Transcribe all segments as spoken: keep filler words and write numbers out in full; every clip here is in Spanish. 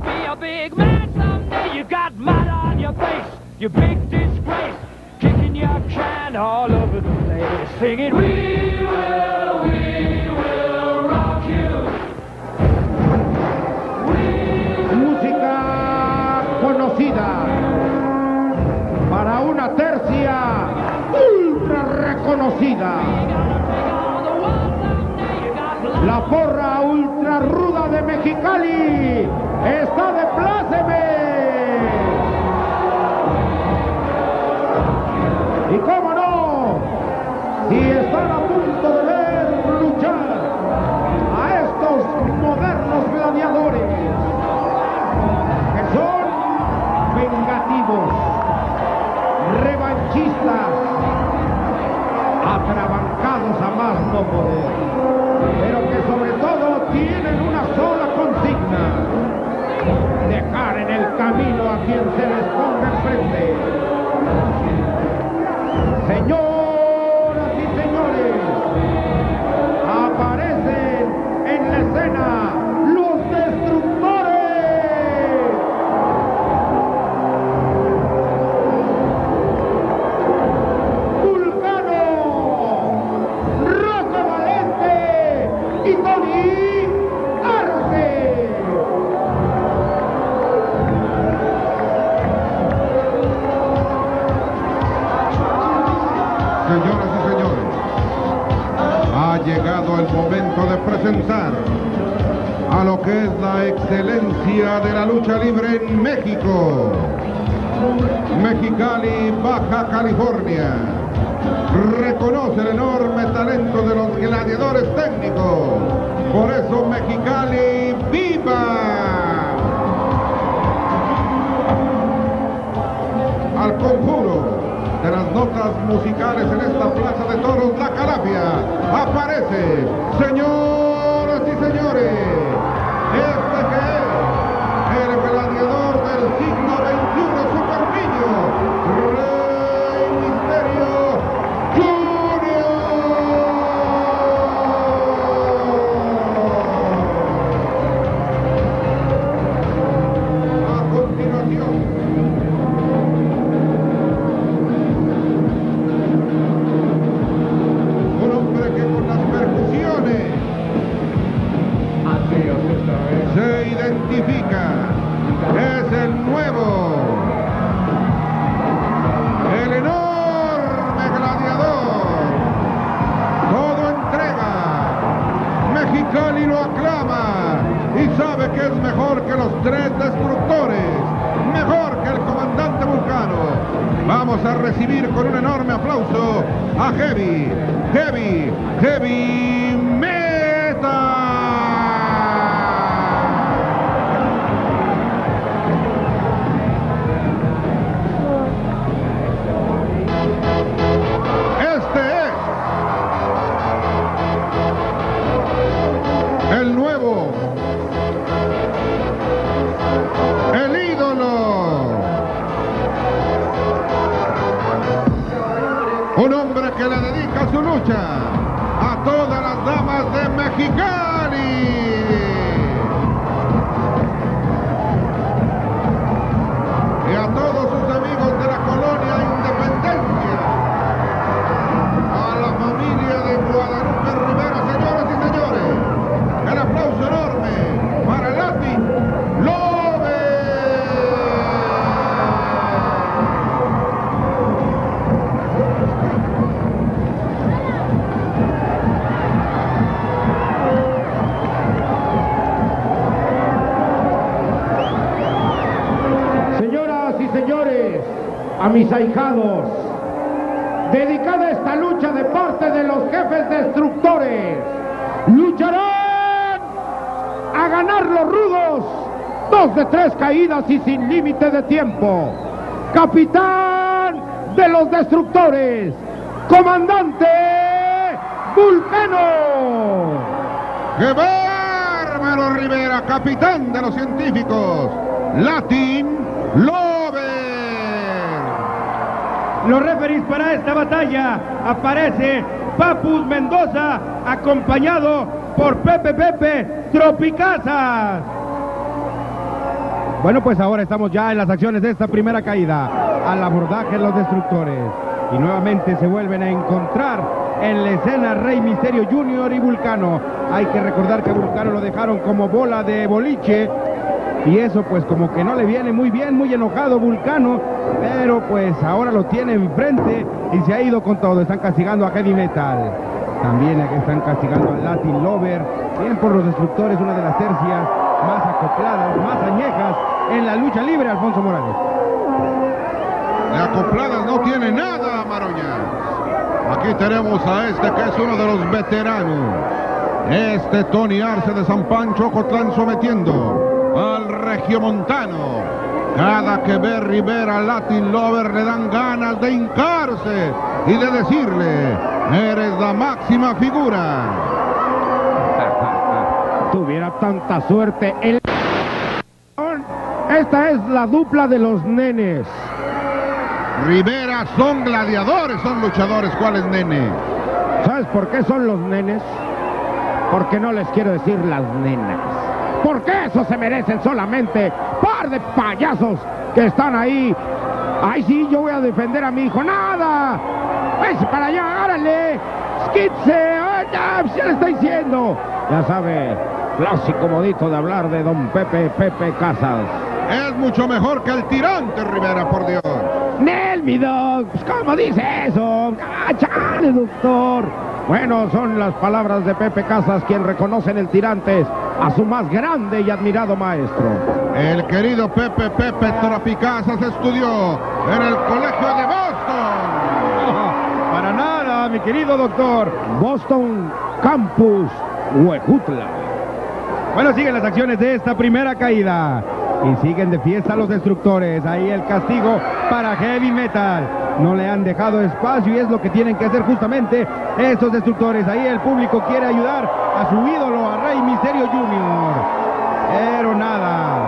be a big man someday. You got mud on your face, you big disgrace, kicking your can all over the place, singing, we will, we will rock you. We Música conocida para una tercia ultra reconocida. La porra ultra ruda de Mexicali está de pláceme. Y cómo no, si están a punto de ver luchar a estos modernos gladiadores que son vengativos, revanchistas, atrabancados a más no poder, pero que sobre todo tienen una sola consigna: dejar en el camino a quien se les ponga enfrente. Señoras y señores, aparecen en la escena los Destructores. Vulcano, Roque Valente y Tony Arce. Señoras y señores, ha llegado el momento de presentar a lo que es la excelencia de la lucha libre en México. Mexicali, Baja California, reconoce el enorme talento de los gladiadores técnicos. Por eso Mexicali, ¡viva! Al conjuro de las notas musicales en esta plaza de toros, La Calafia, aparece, señoras y señores, este que es el gladiador del siglo veintiuno, super niño, Rey Misterio Junior. A continuación, se identifica, es el nuevo, el enorme gladiador, todo entrega, Mexicali lo aclama y sabe que es mejor que los tres Destructores, mejor que el comandante Vulcano. Vamos a recibir con un enorme aplauso a Heavy, Heavy, Heavy Metal. El nuevo, el ídolo, un hombre que le dedica su lucha a todas las damas de Mexicali. Y a todos sus amigos de la colonia Independencia, a la familia de Guadalupe Rivera, señoras y señores. El aplauso enorme para el Latin Lover. Señoras y señores, a mis ahijados, dedicada esta lucha de parte de los jefes Destructores, lucharán a ganar los rudos, dos de tres caídas y sin límite de tiempo. Capitán de los Destructores, comandante Vulcano. ¡Qué bárbaro, Rivera! Capitán de los científicos, Latin Lover. Los referees para esta batalla aparece Papus Mendoza, acompañado por Pepe Pepe Tropicazas. Bueno, pues ahora estamos ya en las acciones de esta primera caída. Al abordaje los Destructores. Y nuevamente se vuelven a encontrar en la escena Rey Misterio junior y Vulcano. Hay que recordar que a Vulcano lo dejaron como bola de boliche. Y eso pues como que no le viene muy bien, muy enojado Vulcano. Pero pues ahora lo tiene enfrente y se ha ido con todo. Están castigando a Heavy Metal. También están castigando a Latin Lover. Bien por los Destructores, una de las tercias más acopladas, más añejas en la lucha libre, Alfonso Morales. De acopladas no tiene nada, Maroña. Aquí tenemos a este que es uno de los veteranos. Este Tony Arce de San Pancho, Ocotlán, sometiendo al regiomontano. Cada que ve Rivera Latin Lover le dan ganas de hincarse y de decirle: eres la máxima figura. Tuviera tanta suerte el... Esta es la dupla de los nenes. Rivera son gladiadores, son luchadores. ¿Cuál es nene? ¿Sabes por qué son los nenes? Porque no les quiero decir las nenas. Porque eso se merecen solamente par de payasos que están ahí. Ay, sí, yo voy a defender a mi hijo. ¡Nada! ¡Váyase para allá! ¡Árale! ¡Skitse! ¡Ya, ya le está diciendo! Ya sabe, clásico modito de hablar de don Pepe, Pepe Casas. Es mucho mejor que el tirante Rivera, por Dios. ¡Nel, mi dog! Pues, ¿cómo dice eso? ¡Ah, chale, doctor! Bueno, son las palabras de Pepe Casas, quien reconoce en el Tirantes a su más grande y admirado maestro. El querido Pepe Pepe Tropicasas estudió en el colegio de Boston. Oh, para nada, mi querido doctor. Boston Campus Huejutla. Bueno, siguen las acciones de esta primera caída. Y siguen de fiesta los Destructores. Ahí el castigo para Heavy Metal. No le han dejado espacio y es lo que tienen que hacer justamente estos Destructores. Ahí el público quiere ayudar a su ídolo, a Rey Misterio junior Pero nada.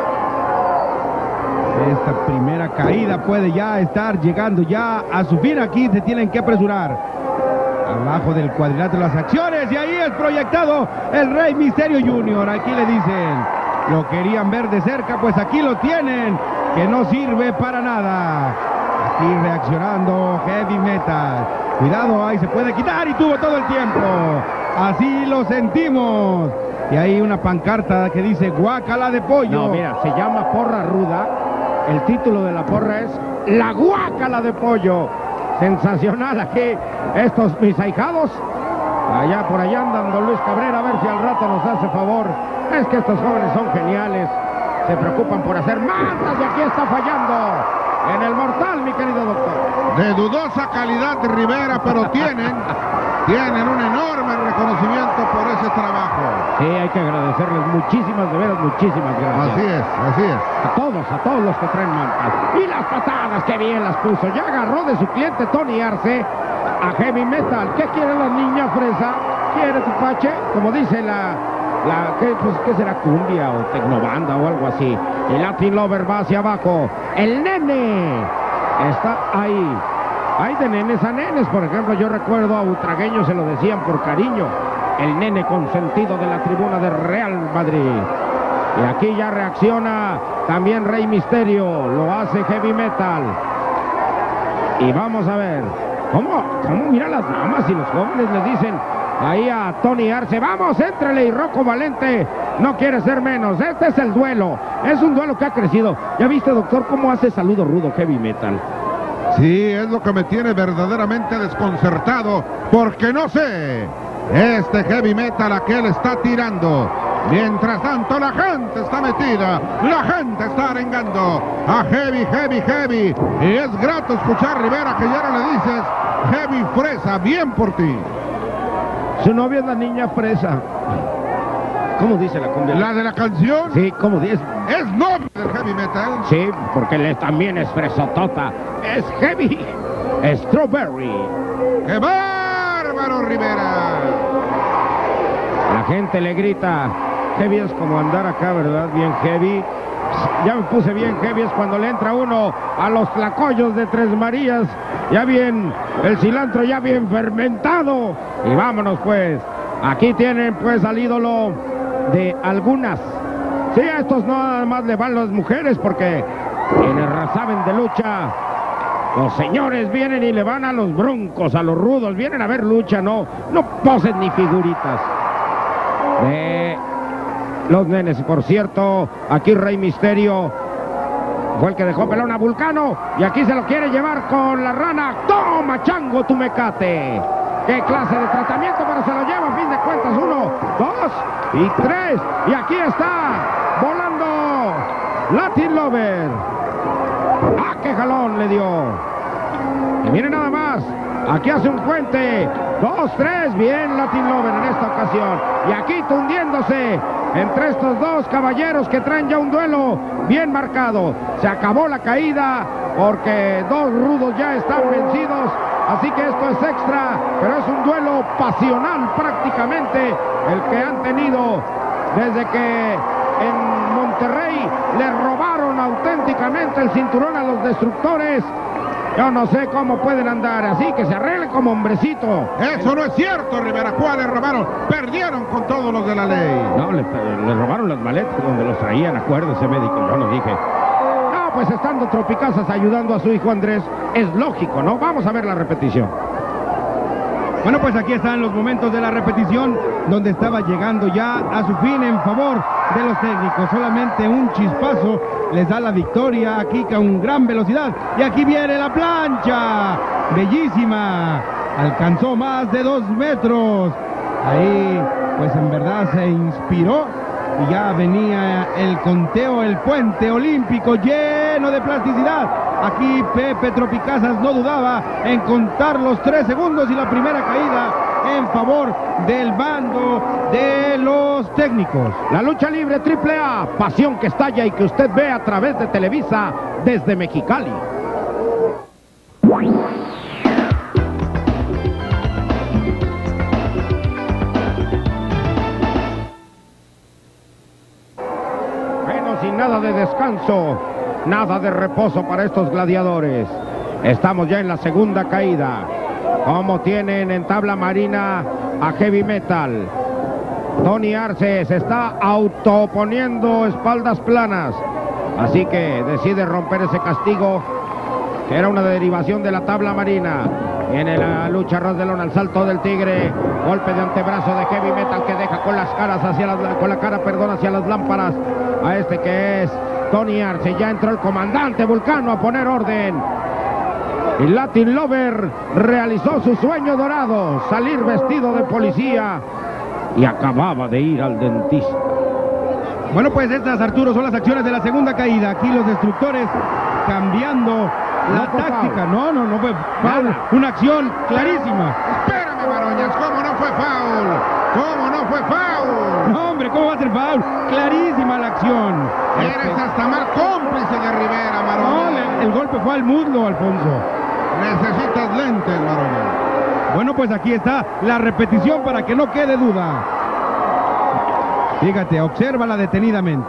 Esta primera caída puede ya estar llegando ya a su fin. Aquí se tienen que apresurar. Abajo del cuadrilátero las acciones y ahí es proyectado el Rey Misterio junior Aquí le dicen, lo querían ver de cerca, pues aquí lo tienen, que no sirve para nada. Aquí reaccionando Heavy Metal. Cuidado, ahí se puede quitar y tuvo todo el tiempo. Así lo sentimos. Y hay una pancarta que dice guácala de pollo. No, mira, se llama porra ruda. El título de la porra es La Guácala de Pollo. Sensacional aquí estos mis ahijados. Allá por allá andan don Luis Cabrera, a ver si al rato nos hace favor. Es que estos jóvenes son geniales. Se preocupan por hacer matas y aquí está fallando en el mortal, mi querido doctor. De dudosa calidad Rivera, pero tienen, tienen un enorme reconocimiento por ese trabajo. Sí, hay que agradecerles muchísimas, de veras, muchísimas gracias. Así es, así es. A todos, a todos los que traen mantas. Y las patadas, que bien las puso. Ya agarró de su cliente Tony Arce a Heavy Metal. ¿Qué quiere la niña fresa? ¿Quiere tu pache? Como dice la... La, ¿qué, pues, ¿Qué será? Cumbia o tecnobanda o algo así. El Latin Lover va hacia abajo. El nene está ahí. Hay de nenes a nenes. Por ejemplo, yo recuerdo a Butragueño se lo decían por cariño. El nene consentido de la tribuna de Real Madrid. Y aquí ya reacciona también Rey Misterio. Lo hace Heavy Metal. Y vamos a ver. ¿Cómo? ¿Cómo? Mira las damas y los jóvenes le dicen ahí a Tony Arce, vamos, éntrale, y Rocco Valente no quiere ser menos. Este es el duelo, es un duelo que ha crecido. ¿Ya viste, doctor, cómo hace saludo rudo Heavy Metal? Sí, es lo que me tiene verdaderamente desconcertado, porque no sé, este Heavy Metal a qué le está tirando. Mientras tanto la gente está metida, la gente está arengando a Heavy, Heavy, Heavy. Y es grato escuchar, Rivera, que ya no le dices Heavy Fresa, bien por ti. Su novia es la niña fresa. ¿Cómo dice la cumbia? ¿La de la canción? Sí, ¿cómo dice? ¿Es novia del Heavy Metal? Sí, porque le, también es fresotota. Es Heavy Strawberry. ¡Qué bárbaro, Rivera! La gente le grita. Heavy es como andar acá, ¿verdad? Bien heavy. Ya me puse bien heavy, es cuando le entra uno a los tlacoyos de Tres Marías. Ya bien, el cilantro ya bien fermentado. Y vámonos pues. Aquí tienen pues al ídolo de algunas Sí, a estos no nada más le van las mujeres, porque quienes saben de lucha, los señores vienen y le van a los broncos, a los rudos, vienen a ver lucha, no, no poses ni figuritas. De los nenes, por cierto, aquí Rey Misterio fue el que dejó pelón a Vulcano, y aquí se lo quiere llevar con la rana. ¡Toma, chango, tu mecate! ¡Qué clase de tratamiento! Pero se lo lleva, a fin de cuentas, uno, dos y tres. Y aquí está, volando, Latin Lover. ¡Ah, qué jalón le dio! Y miren nada más, aquí hace un puente, dos, tres, bien Latin Lover en esta ocasión. Y aquí tundiéndose entre estos dos caballeros que traen ya un duelo bien marcado. Se acabó la caída porque dos rudos ya están vencidos. Así que esto es extra, pero es un duelo pasional prácticamente el que han tenido desde que en Monterrey le robaron auténticamente el cinturón a los Destructores. Yo no sé cómo pueden andar así, que se arreglen como hombrecito. Eso no es cierto, Rivera. ¿Cuáles robaron? Perdieron con todos los de la ley. No, le, le robaron las maletas donde los traían, acuérdese, médico, yo no dije. No, pues estando Tropicazas ayudando a su hijo Andrés, es lógico, ¿no? Vamos a ver la repetición. Bueno, pues aquí están los momentos de la repetición, donde estaba llegando ya a su fin en favor de los técnicos. Solamente un chispazo les da la victoria aquí con gran velocidad. Y aquí viene la plancha, bellísima, alcanzó más de dos metros. Ahí, pues en verdad se inspiró y ya venía el conteo, el puente olímpico lleno de plasticidad. Aquí Pepe Tropicazas no dudaba en contar los tres segundos y la primera caída en favor del bando de los técnicos. La lucha libre triple A, pasión que estalla y que usted ve a través de Televisa desde Mexicali. Bueno, sin nada de descanso, nada de reposo para estos gladiadores. Estamos ya en la segunda caída. Como tienen en tabla marina a Heavy Metal. Tony Arce se está autoponiendo espaldas planas. Así que decide romper ese castigo, que era una derivación de la tabla marina. Viene la lucha ras de lona, al salto del tigre. Golpe de antebrazo de Heavy Metal que deja con las caras hacia las, con la cara, perdón, hacia las lámparas a este que es Tony Arce. Ya entró el comandante Vulcano a poner orden. Y Latin Lover realizó su sueño dorado, salir vestido de policía, y acababa de ir al dentista. Bueno, pues estas, Arturo, son las acciones de la segunda caída. Aquí los Destructores cambiando la No fue táctica. foul. No, no, no fue foul. Una acción clarísima. Espérame, Maroñas, ¿cómo no fue foul? ¿Cómo no fue foul? No, hombre, ¿cómo va a ser foul? Clarísima la acción. Eres hasta mal cómplice de Rivera, No, Maroñas. le- el golpe fue al muslo, Alfonso. Necesitas lentes, Maroñas. Bueno, pues aquí está la repetición para que no quede duda. Fíjate, obsérvala detenidamente.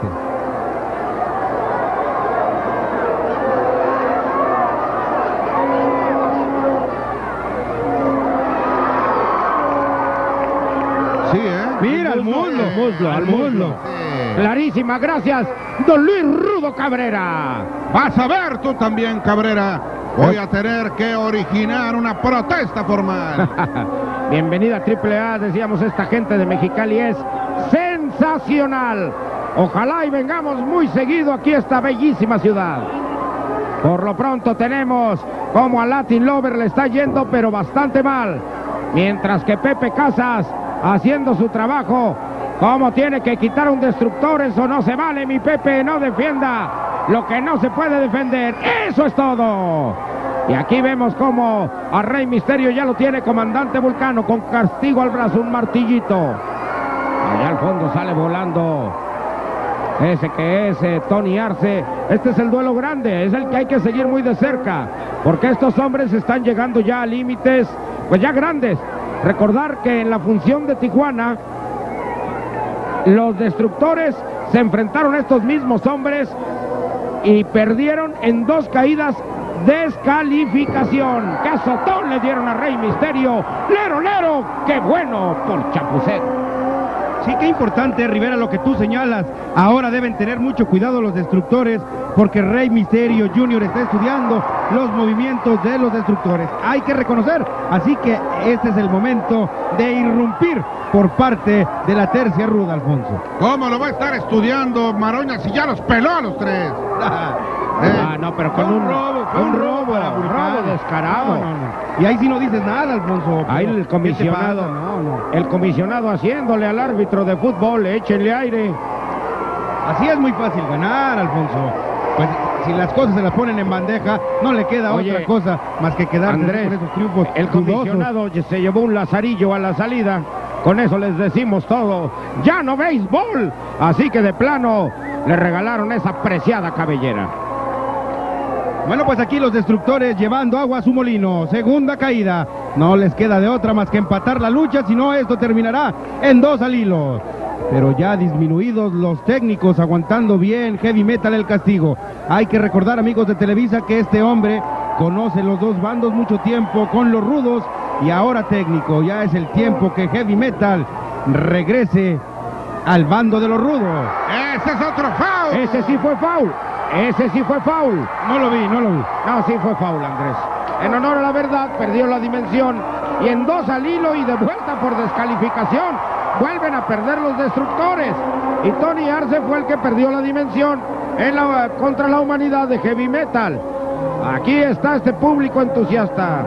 Sí, ¿eh? Mira, al muslo, muslo, al al muslo. muslo. Sí. Clarísima, gracias, don Luis Rudo Cabrera. Vas a ver tú también, Cabrera. Voy a tener que originar una protesta formal. Bienvenida a triple A, decíamos, esta gente de Mexicali es sensacional. Ojalá y vengamos muy seguido aquí a esta bellísima ciudad. Por lo pronto tenemos como a Latin Lover le está yendo, pero bastante mal. Mientras que Pepe Casas haciendo su trabajo, como tiene que quitar un destructor, eso no se vale, mi Pepe, no defienda lo que no se puede defender. Eso es todo. Y aquí vemos como a Rey Misterio ya lo tiene comandante Vulcano con castigo al brazo, un martillito. Allá al fondo sale volando ese que es eh, Tony Arce. Este es el duelo grande, es el que hay que seguir muy de cerca, porque estos hombres están llegando ya a límites, pues ya grandes. Recordar que en la función de Tijuana, los Destructores se enfrentaron a estos mismos hombres y perdieron en dos caídas, descalificación. ¡Qué azotón le dieron a Rey Misterio! ¡Lero, lero! ¡Qué bueno por Chapucero! Sí, qué importante, Rivera, lo que tú señalas. Ahora deben tener mucho cuidado los Destructores, porque Rey Misterio junior está estudiando los movimientos de los Destructores. Hay que reconocer, así que este es el momento de irrumpir por parte de la tercia ruda, Alfonso. ¿Cómo lo va a estar estudiando, Maroña, si ya los peló a los tres? Eh, ah, no, pero con un, un robo, un robo, para un robo descarado. No, no, no. Y ahí sí no dices nada, Alfonso. Ahí el comisionado, no, no. el comisionado haciéndole al árbitro de fútbol, échenle aire. Así es muy fácil ganar, Alfonso. Pues si las cosas se las ponen en bandeja, no le queda Oye, otra cosa más que quedarse Andrés, con esos triunfos. el comisionado se llevó un lazarillo a la salida. Con eso les decimos todo. Ya no béisbol. Así que de plano le regalaron esa preciada cabellera. Bueno, pues aquí los Destructores llevando agua a su molino. Segunda caída. No les queda de otra más que empatar la lucha, si no esto terminará en dos al hilo. Pero ya disminuidos los técnicos, aguantando bien Heavy Metal el castigo. Hay que recordar, amigos de Televisa, que este hombre conoce los dos bandos mucho tiempo con los rudos y ahora técnico. Ya es el tiempo que Heavy Metal regrese al bando de los rudos. ¡Ese es otro foul! Ese sí fue foul. Ese sí fue foul. No lo vi, no lo vi. No, sí fue foul, Andrés. En honor a la verdad, perdió la dimensión. Y en dos al hilo y de vuelta por descalificación, vuelven a perder los Destructores. Y Tony Arce fue el que perdió la dimensión en la, contra la humanidad de Heavy Metal. Aquí está este público entusiasta.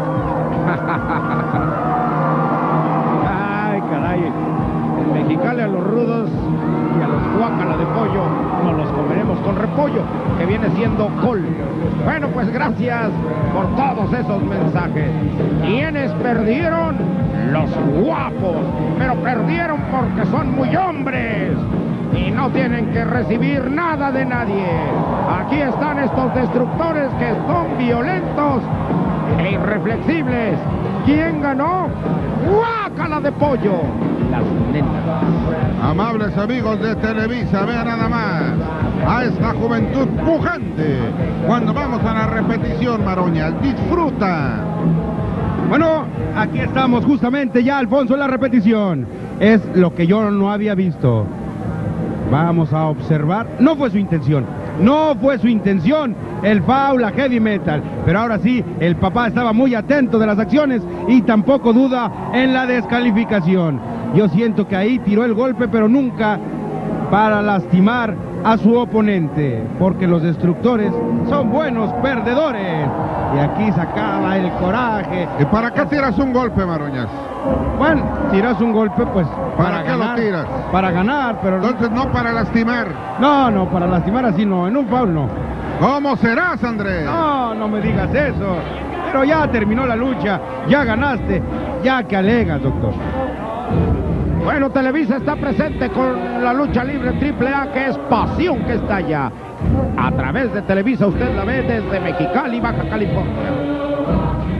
Ay, caray. En Mexicala a los rudos y a los guácala de pollo nos los comeremos con repollo, que viene siendo col. Bueno, pues gracias por todos esos mensajes. ¿Quiénes perdieron? Los guapos, pero perdieron porque son muy hombres y no tienen que recibir nada de nadie. Aquí están estos Destructores que son violentos e irreflexibles. ¿Quién ganó? ¡Guácala de pollo! Las nenas. Amables amigos de Televisa, vean nada más a esta juventud pujante. Cuando vamos a la repetición, Maroña, disfruta. Bueno, aquí estamos justamente ya, Alfonso, en la repetición. Es lo que yo no había visto. Vamos a observar. No fue su intención. No fue su intención el foul a Heavy Metal. Pero ahora sí, el papá estaba muy atento de las acciones y tampoco duda en la descalificación. Yo siento que ahí tiró el golpe, pero nunca para lastimar a su oponente, porque los Destructores son buenos perdedores. Y aquí sacaba el coraje. ¿Y para qué tiras un golpe, Maroñas? Bueno, tiras un golpe, pues ¿Para, para qué ganar, lo tiras? Para ganar, pero Entonces no para lastimar. no, no, para lastimar así no, en un foul no. ¿Cómo serás, Andrés? No, no me digas eso. Pero ya terminó la lucha, ya ganaste, ya que alegas, doctor. Bueno, Televisa está presente con la lucha libre triple A, que es pasión que está allá. A través de Televisa usted la ve desde Mexicali, Baja California.